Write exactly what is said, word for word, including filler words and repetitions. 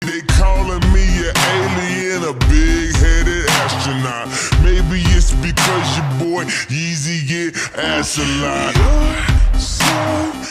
They calling me an alien, a big-headed astronaut. Maybe it's because your boy Yeezy get ass a lot. You're so